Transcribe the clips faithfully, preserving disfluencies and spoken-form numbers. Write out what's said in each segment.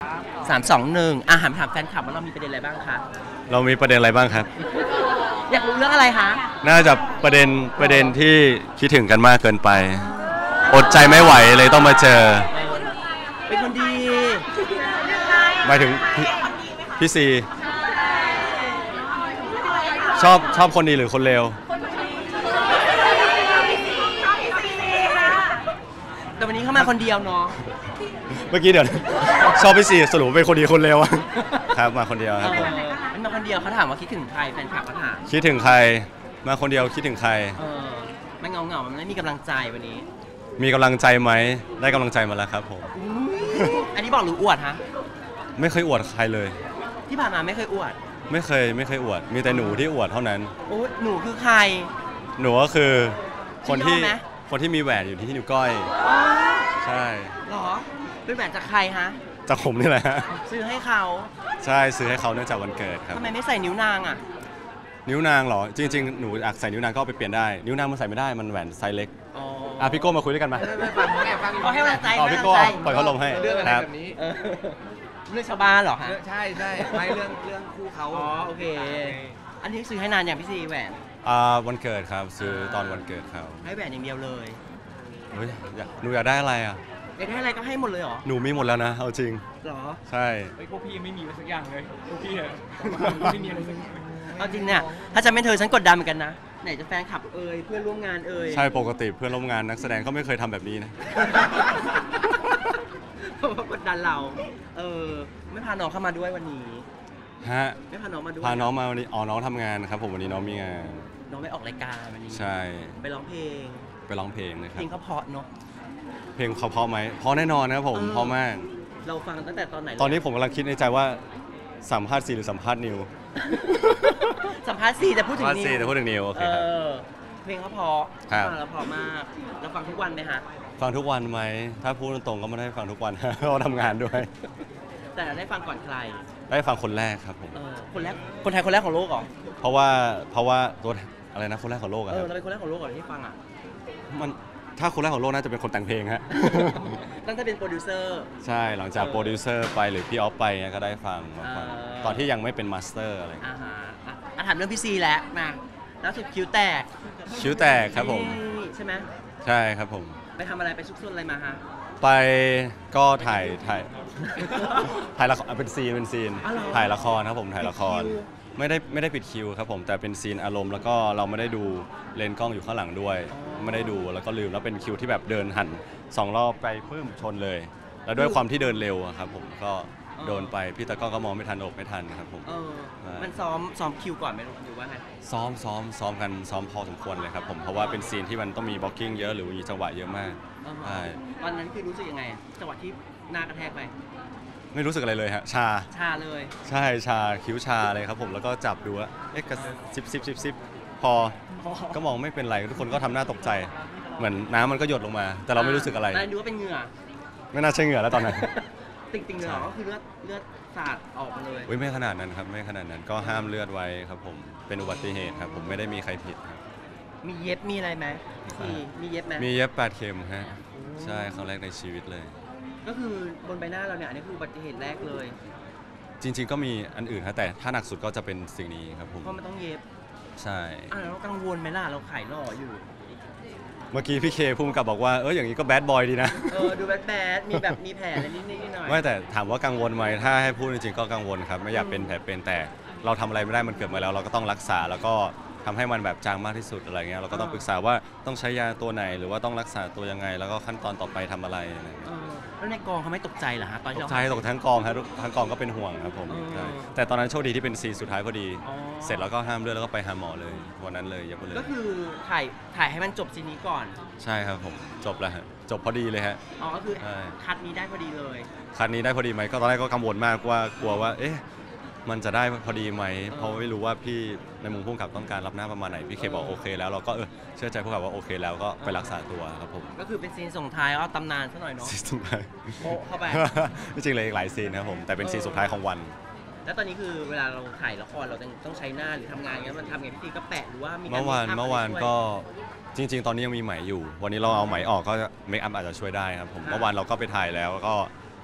สามสองหนึ่งอาหารถามแฟนคลับว่าเรามีประเด็นอะไรบ้างคะเรามีประเด็นอะไรบ้างครับอยากรู้เรื่องอะไรคะน่าจะประเด็นประเด็นที่คิดถึงกันมากเกินไปอดใจไม่ไหวเลยต้องมาเจอเป็นคนดีหมายถึงพี่พี่ซีชอบชอบคนดีหรือคนเลวแต่วันนี้เข้ามาคนเดียวเนาะเมื่อกี้เดี๋ยวชอบพี่ซีสรุปเป็นคนดีคนเลวครับมาคนเดียวครับผมมาคนเดียวเขาถามว่าคิดถึงใครแฟนคลับเขาถามคิดถึงใครมาคนเดียวคิดถึงใครเออมันเงาเงามันไม่มีกำลังใจวันนี้มีกำลังใจไหมได้กำลังใจมาแล้วครับผมอันนี้บอกหรืออวดฮะไม่เคยอวดใครเลยที่ผ่านมาไม่เคยอวดไม่เคยไม่เคยอวดมีแต่หนูที่อวดเท่านั้นโอ้หนูคือใครหนูก็คือคนที่คนที่มีแหวนอยู่ที่นิ้วก้อยใช่หรอเป็นแหวนจากใครฮะจากผมนี่แหละฮะซื้อให้เขาใช่ซื้อให้เขาเนื่องจากวันเกิดครับทำไมไม่ใส่นิ้วนางอ่ะนิ้วนางเหรอจริงๆหนูอยากใส่นิ้วนางก็ไปเปลี่ยนได้นิ้วนางมันใส่ไม่ได้มันแหวนไซส์เล็กอ่ะพี่โก้มาคุยด้วยกันมาเขาให้กำลังใจอ๋อพี่โก้ปล่อยเขาลมให้เรื่องอะไรแบบนี้เรื่องชาวบ้านเหรอฮะใช่ใช่ไม่เรื่องเรื่องคู่เขาอ๋อโอเคอันนี้ซื้อให้นานอย่างพี่ซีแหวนอ่าวันเกิดครับซื้อตอนวันเกิดเขาให้แหวนอย่างเดียวเลยเฮ้ยหนูอยากได้อะไรอ่ะอยากได้อะไรก็ให้หมดเลยเหรอหนูมีหมดแล้วนะเอาจริงหรอใช่ไอ้พวกพี่ไม่มีสักอย่างเลยพวกพี่อะไม่มีอะไรสักอย่างเอาจริงเนี่ยถ้าจะไม่เธอฉันกดดันเหมือนกันนะไหนจะแฟนคลับเอ่ยเพื่อนร่วมงานเอ่ยใช่ปกติเพื่อนร่วมงานนักแสดงเขาไม่เคยทำแบบนี้นะเพราะว่ากดดันเราเออไม่พาน้องเข้ามาด้วยวันนี้ฮะไม่พาน้องมาด้วยพาน้องมาวันนี้อ๋อน้องทำงานครับผมวันนี้น้องมีงานน้องไปออกรายการวันนี้ใช่ไปร้องเพลงไปร้องเพลงนะครับเพลงเขาเพราะเนาะเพลงเขาเพราะไหมเพราะแน่นอนนะครับผมเพราะมากเราฟังตั้งแต่ตอนไหนตอนนี้ผมกำลังคิดในใจว่าสัมภาษณ์ซีหรือสัมภาษณ์นิวสัมภาษณ์ซีแต่พูดถึงนิวแต่พูดถึงนิวโอเคครับเพลงเขาเพราะแล้วเพราะมากเราฟังทุกวันไหมฮะฟังทุกวันไหมถ้าพูดตรงๆก็ไม่ได้ฟังทุกวันเพราะทำงานด้วยแต่ได้ฟังก่อนใครได้ฟังคนแรกครับผมคนแรกคนไทยคนแรกของโลกเหรอเพราะว่าเพราะว่าตัวอะไรนะคนแรกของโลกอะเออเราเป็นคนแรกของโลกก่อนที่ฟังอ่ะมันถ้าคนแรกของโลกน่าจะเป็นคนแต่งเพลงฮะตั้งแต่เป็นโปรดิวเซอร์ใช่หลังจากโปรดิวเซอร์ไปหรือพี่ออฟไปก็ได้ฟังตอนที่ยังไม่เป็นมาสเตอร์อะไรอ่าฮะอ่ะถามเรื่องพี่ซีแล้วนะแล้วสุดคิ้วแตกคิ้วแตกครับผมใช่ไหมใช่ครับผมไปทำอะไรไปซุกซนอะไรมาฮะไปก็ถ่ายถ่ายถ่ายละครเป็นซีนเป็นซีนถ่ายละครครับผมถ่ายละครไม่ได้ไม่ได้ปิดคิวครับผมแต่เป็นซีนอารมณ์แล้วก็เราไม่ได้ดูเลนส์กล้องอยู่ข้างหลังด้วยไม่ได้ดูแล้วก็ลืมแล้วเป็นคิวที่แบบเดินหันสองรอบไปปึ้มชนเลยแล้วด้วยความที่เดินเร็วครับผมก็โดนไปพี่ตะก้องก็มองไม่ทันอกไม่ทันครับผมมันซ้อมซ้อมคิวก่อนไหมหรือว่าไงซ้อมซ้อมซ้อมกันซ้อมพอสมควรเลยครับผมเพราะว่าเป็นซีนที่มันต้องมีบล็อกกิ้งเยอะหรือมีจังหวะเยอะมากใช่ตอนนั้นคือรู้สึกยังไงจังหวะที่หน้ากระแทกไปไม่รู้สึกอะไรเลยฮะชาชาเลยใช่ชาคิ้วชาเลยครับผมแล้วก็จับดูว่าเอ๊ะกระซิบซิบซิบซิบพอก็มองไม่เป็นไรทุกคนก็ทำหน้าตกใจเหมือนน้ำมันก็หยดลงมาแต่เราไม่รู้สึกอะไรดูว่าเป็นเหงื่อไม่น่าใช่เหงื่อแล้วตอนนั้นติ่งติ่งเหงื่อก็คือเลือดเลือดสาดออกมาเลยอุ้ยไม่ขนาดนั้นครับไม่ขนาดนั้นก็ห้ามเลือดไว้ครับผมเป็นอุบัติเหตุครับผมไม่ได้มีใครผิดครับมีเย็บมีอะไรไหมมีมีเย็บไหมมีเย็บแปดเข็มฮะใช่ครั้งแรกในชีวิตเลยก็คือบนใบหน้าเราเนี่ยอันนี้คืออุบัติเหตุแรกเลยจริงๆก็มีอันอื่นครับแต่ถ้าหนักสุดก็จะเป็นสิ่งนี้ครับผมเพราะมันต้องเย็บใช่อ่ะเรากังวลไหมล่ะเราขายหล่ออยู่เมื่อกี้พี่เคพุ่มกับบอกว่าเอออย่างนี้ก็แบดบอยดีนะเออดูแบดแบดมีแบบมีแผลอะไรนิดนิดหน่อยไม่แต่ถามว่ากังวลไหมถ้าให้พูดจริงๆก็กังวลครับไม่อยากเป็นแผลเป็นแต่เราทำอะไรไม่ได้มันเกิดมาแล้วเราก็ต้องรักษาแล้วก็ทำให้มันแบบจางมากที่สุดอะไรเงี้ยเราก็ต้องปรึกษาว่าต้องใช้ยาตัวไหนหรือว่าต้องรักษาตัวยังไงแล้วก็ขั้นตอนต่อไปทำอะไรอะไรเงี้ยแล้วในกองเขาไม่ตกใจเหรอฮะตอนที่ตกใจตกทั้งกองครับทั้งกองก็เป็นห่วงครับผมแต่ตอนนั้นโชคดีที่เป็นซีนสุดท้ายพอดีเสร็จแล้วก็ห้ามเลือดแล้วก็ไปหาหมอเลยวันนั้นเลยอย่าไปเลยก็คือถ่ายถ่ายให้มันจบซีนนี้ก่อนใช่ครับผมจบแล้วฮะจบพอดีเลยฮะอ๋อก็คือคัดนี้ได้พอดีเลยคัดนี้ได้พอดีไหมก็ตอนแรกก็กังวลมากว่ากลัวว่าเอ๊ะมันจะได้พอดีไหมเพราะไม่รู้ว่าพี่ในมุมผู้กำกับต้องการรับหน้าประมาณไหนพี่เคบอกโอเคแล้วเราก็เออเชื่อใจผู้กำกับว่าโอเคแล้วก็ไปรักษาตัวครับผมก็คือเป็นซีนส่งท้ายเอาตำนานซะหน่อยเนาะซีนส่งท้ายโอ้เข้าไปจริงๆเลยหลายซีนครับผมแต่เป็นซีนสุดท้ายของวันแล้วตอนนี้คือเวลาเราถ่ายละครเราต้องใช้หน้าหรือทำงานเงี้ยมันทำไงพี่ตีก็แปะหรือว่ามีการเมื่อวานเมื่อวานก็จริงๆตอนนี้ยังมีไหมอยู่วันนี้เราเอาไหมออกก็เมคอัพอาจจะช่วยได้ครับผมเมื่อวานเราก็ไปถ่ายแล้วก็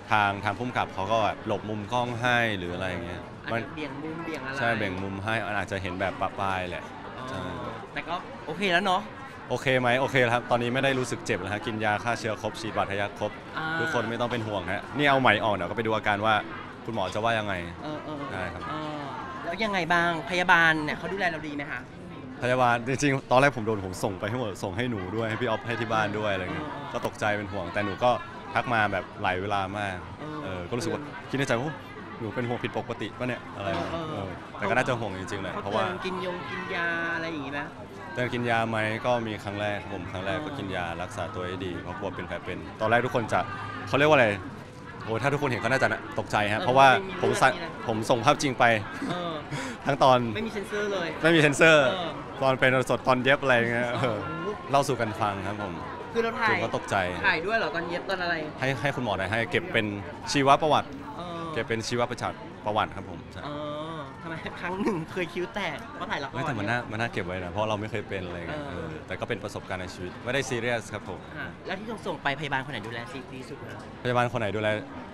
ทางทางผู้กำกับเขาก็แบบหลบมุมกล้องให้หรืออะไรอย่างเงี้ยอาจมันจะเบี่ยงมุมเบี่ยงอะไรใช่แบ่งมุมให้อาจจะเห็นแบบปะปลายแหละอ๋อใช่แต่ก็โอเคแล้วเนาะโอเคไหมโอเคครับตอนนี้ไม่ได้รู้สึกเจ็บแล้วฮะกินยาฆ่าเชื้อครบฉีดบาดทะยักครบอ่าทุกคนไม่ต้องเป็นห่วงฮะนี่เอาไหมออกเดี๋ยวก็ไปดูอาการว่าคุณหมอจะว่ายังไงเออเออได้ครับเออแล้วยังไงบ้างพยาบาลเนี่ยเขาดูแลเราดีไหมคะพยาบาลจริงๆตอนแรกผมโดนผมส่งไปให้หมดส่งให้หนูด้วยให้พี่ออฟให้ที่บ้านด้วยอะไรเงี้ยเออก็ตกใจเป็นห่วงแต่หนูก็ทักมาแบบหลายเวลามากเออเออก็รู้สึกว่าคิดในใจว่าโอ้หนูเป็นห่วงผิดปกติป่ะเนี่ยอะไรเออเออเออแต่ก็น่าจะห่วงจริงๆแหละเขาเพราะเตืว่าอนกินยงกินยาอะไรอย่างงี้ไหมเตือนกินยาไหมก็มีครั้งแรกครับผมครั้งแรกก็กินยารักษาตัวให้ดีเพราะกลัวเป็นแผลเป็นตอนแรกทุกคนจะเขาเรียกว่าอะไรโอ้ถ้าทุกคนเห็นก็น่าจะตกใจฮะเพราะว่าผมใส่ผมส่งภาพจริงไปเออทั้งตอนไม่มีเซ็นเซอร์เลยไม่มีเซนเซอร์เออตอนเป็นสดตอนเย็บอะไรเงี้ยเออโอ้โหเล่าสู่กันฟังครับผมคือเราถ่ายผมก็ตกใจถ่ายด้วยเหรอตอนเย็บตอนอะไรให้ให้คุณหมอได้ให้เก็บเป็นชีวประวัติเออเก็บเป็นชีวประวัติประวัติครับผมใช่เออทำไมครั้งหนึ่งเคยคิ้วแตกเพราะถ่ายละครเฮ้ยแต่มันน่ามันน่าเก็บไว้นะเพราะเราไม่เคยเป็นอะไรเงี้ยเออเออแต่ก็เป็นประสบการณ์ในชีวิตไม่ได้ซีเรียสครับผมค่ะแล้วที่ต้องส่งไปพยาบาลคนไหนดูแลซีดีสุดนะพยาบาลคนไหนดูแล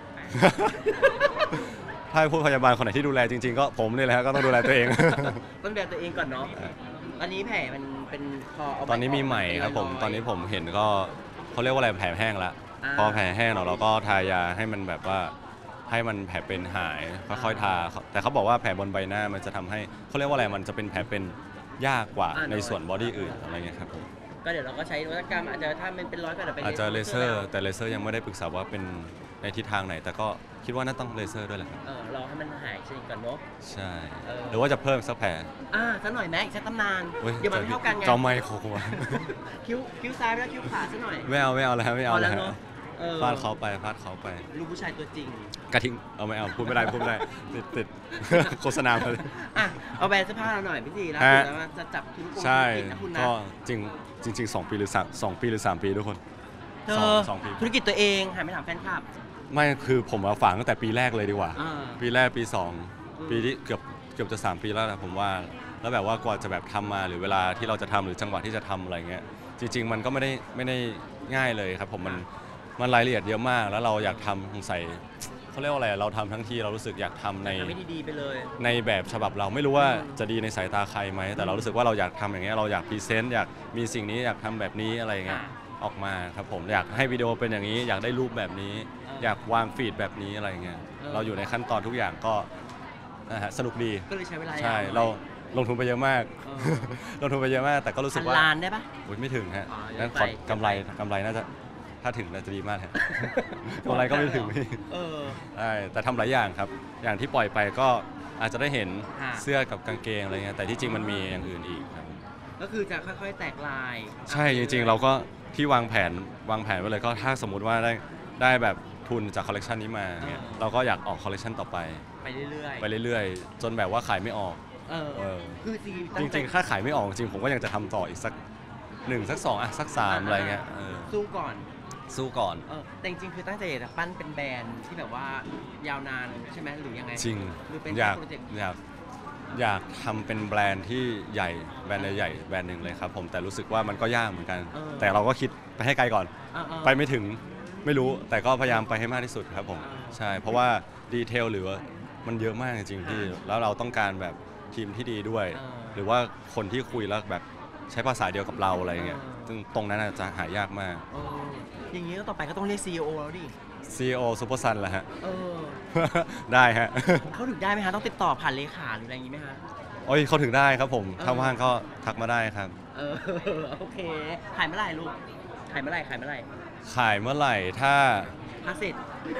ถ้าให้พูดพยาบาลคนไหนที่ดูแลจริงๆก็ผมนี่แหละฮะก็ต้องดูแลตัวเองต้องดูแลตัวเองก่อนเนาะเออตอนนี้แผลมันเป็นพอเอาตอนนี้มีใหม่ครับผม ตอนนี้ผมเห็นก็เขาเรียกว่าอะไรแผลแห้งละาพอแผลแห้งเนาะเราก็ทายาให้มันแบบว่าให้มันแผลเป็นหายค่อยๆทา แต่เขาบอกว่าแผลบนใบหน้ามันจะทำให้เขาเรียกว่าอะไรมันจะเป็นแผลเป็นยากกว่าในส่วนบอดี้อื่นอะไรเงี้ยครับผมก็เดี๋ยวเราก็ใช้นวัตกรรมอาจจะถ้ามันเป็นร้อยก็เดี๋ยวไปอาจจะเลเซอร์แต่เลเซอร์ยังไม่ได้ปรึกษาว่าเป็นในทิศทางไหน แต่ก็คิดว่าน่าต้องเลเซอร์ด้วยแหละครับเออรอให้มันหายสนิทก่อนเนาะใช่เออหรือว่าจะเพิ่มสักแผลอ่าสักหน่อยแม็กสักตำนานฮ้เดี๋ยวมันไม่เท่ากันไงจอไม่โคกวะคิ้วคิ้วซ้ายไปแล้วคิ้วขวาสักหน่อยไม่เอาไม่เอาแล้วไม่เอาพอแล้แล้ว วเนอะเออฟาดเขาไปฟาดเขาไปลูกผู้ชายตัวจริงกระทิงเอาไม่เอาพูดไม่ได้พูดไม่ได้ติดติด โฆษณามาเลยอ่ะเอาแบรนด์เสื้อผ้าเราหน่อยพี่สีแล้วฮะแล้วจะจับธุรกิจใช่นะคุณนะก็จริงจริงๆสองปีหรือสามสองปีหรือสามปีทุกคนเธสองอสองปีธุรกิจตัวเองหันไปถามแฟนคลับไม่คือผมมาฝังตั้งแต่ปีแรกเลยดีกว่าอ่าปีแรกปีสองอืมปีที่เกือบเกือบจะสามปีแล้วนะผมว่า แล้วแบบว่ากว่าจะแบบทำมาหรือเวลาที่เราจะทำหรือจังหวะที่จะทำอะไรเงี้ยจริง ๆ มันก็ไม่ได้ไม่ได้ง่ายเลยครับผมมันมันรายละเอียดเยอะมาก แล้วเราอยากทำสงสัยเขาเรียกว่าอะไรเราทำทั้งที่เรารู้สึกอยากทำในทำไม่ดีๆไปเลยในแบบฉบับเราไม่รู้ว่าอืมจะดีในสายตาใครไหมแต่เรารู้สึกว่าเราอยากทำอย่างเงี้ยเราอยากพรีเซนต์อยากมีสิ่งนี้อยากทำแบบนี้อะไรเงี้ยอ่ะออกมาครับผมอยากให้วิดีโอเป็นอย่างนี้ อยากได้รูปแบบนี้เอออยากวางฟีดแบบนี้อะไรเงี้ยเออเราอยู่ในขั้นตอนทุกอย่างก็นะฮะสนุกดีก็เลยใช้เวลาใช่ยาวหน่อยเราลงทุนไปเยอะมากเออลงทุนไปเยอะมาก แต่ก็รู้สึพักนว่าล้านได้ปะอุ๊ยไม่ถึงฮะอ๋อเยอะนั่นไปขอกำไรกำไรน่าจะถ้าถึงน่าจะดีมากฮะ กำไรก็ไม่ถึงพี่เออใช่แต่ทำหลายอย่างครับ อย่างที่ปล่อยไปก็อาจจะได้เห็นค่ะเสื้อกับกางเกงอะไรเงี้ย แต่ที่จริงมันมีอย่างอื่นอีกครับก็คือจะค่อยๆ แตกลายใช่จริงๆ เราก็ที่วางแผนวางแผนไว้เลยก็ถ้าสมมุติว่าได้ได้แบบทุนจากคอลเลกชันนี้มาเงี้ยเราก็อยากออกคอลเลกชันต่อไปไปเรื่อยๆไปเรื่อยๆ จนแบบว่าขายไม่ออกเออเออคือจริงจริงๆ ถ้าขายไม่ออกจริงผมก็ยังจะทำต่ออีกสักหนึ่งสักสองอ่ะสักสามอะไรเงี้ยเออสู้ก่อนสู้ก่อนเออแต่จริงๆ คือตั้งใจจะปั้นเป็นแบรนด์ที่แบบว่ายาวนานใช่ไหมหรือยังไงจริงหรือเป็นอยากโปรเจกต์อยากอยากทำเป็นแบรนด์ที่ใหญ่แบรนด์ใหญ่แบรนด์หนึ่งเลยครับผมแต่รู้สึกว่ามันก็ยากเหมือนกัน แต่เราก็คิดไปให้ไกลก่อนเออเออไปไม่ถึงไม่รู้แต่ก็พยายามไปให้มากที่สุดครับผมอ่าใช่เพราะว่าดีเทลหรือว่ามันเยอะมากจริงๆพี่แล้วเราต้องการแบบทีมที่ดีด้วยอ่าหรือว่าคนที่คุยแล้วแบบใช้ภาษาเดียวกับเราอะไรเงี้ยอ่าซึ่งตรงนั้นอาจจะหายากมากเอออย่างนี้ก็ต่อไปก็ต้องเรียก ซี อี โอ แล้วดิซี อี โอ ซูเปอร์ซันแหละฮะเออได้ฮะเขาถึงได้ไหมฮะต้องติดต่อผ่านเลขาหรืออะไรอย่างนี้ไหมฮะโอ้ยเขาถึงได้ครับผมเออถ้าว่างก็ทักมาได้ครับเออ โอเค ขายเมื่อไหร่ลูก ขายเมื่อไหร่ ขายเมื่อไหร่ขายเมื่อไหร่ถ้าพาเสร็จ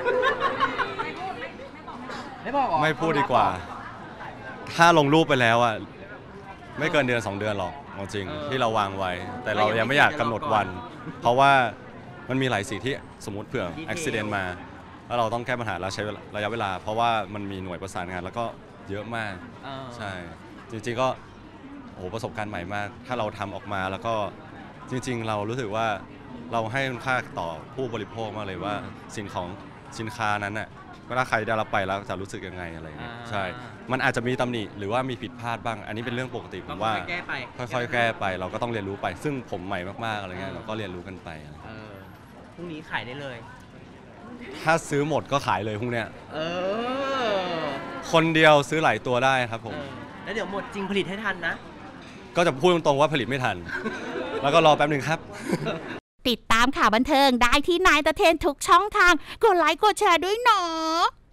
ไม่บอกเหรอไม่พูดดีกว่า ถ้าลงรูปไปแล้วอ่ะไม่เกินเดือนสองเดือนหรอกเอาจริงเออที่เราวางไว้ แต่เราก็ยังยังไม่ไม่อยากเสร็จกำหนดเดี๋ยวรอก่อนวัน เพราะว่ามันมีหลายสิ่งที่สมมติเผื่อ Detail อุบิเหตุมา แล้วเราต้องแก้ปัญหาแล้วใช้ระยะเวลา เพราะว่ามันมีหน่วยประสานงานแล้วก็เยอะมากเออใช่ จริงๆก็โอ้โหประสบการณ์ใหม่มาก ถ้าเราทำออกมาแล้วก็จริง ๆ เรารู้สึกว่าเราให้คุณค่าต่อผู้บริโภคมากเลยว่าสิ่งของสินค้านั้นน่ะเวลาใครได้รับไปแล้วจะรู้สึกยังไงอะไรอย่างเงี้ยอ่าใช่ มันอาจจะมีตำหนิหรือว่ามีผิดพลาดบ้าง อันนี้เป็นเรื่องปกติผก็มค่ว่าอยๆแก้ไปค่อยๆแก้ไปเราก็ต้องเรียนรู้ไป ซึ่งผมใหม่มากๆอะไรเงี้ยเราก็เรียนรู้กันไปอะไรเออพรุ่งนี้ขายได้เลยถ้าซื้อหมดก็ขายเลยพรุ่งเนี้ยเออคนเดียวซื้อหลายตัวได้ครับผมเออแล้วเดี๋ยวหมดจริงผลิตให้ทันนะก็จะพูดตรงๆว่าผลิตไม่ทัน แล้วก็รอแป๊บหนึ่งครับติดตามข่าวบันเทิงได้ที่นายตะเทนทุกช่องทางกดไลค์กดแชร์ด้วยเนาะ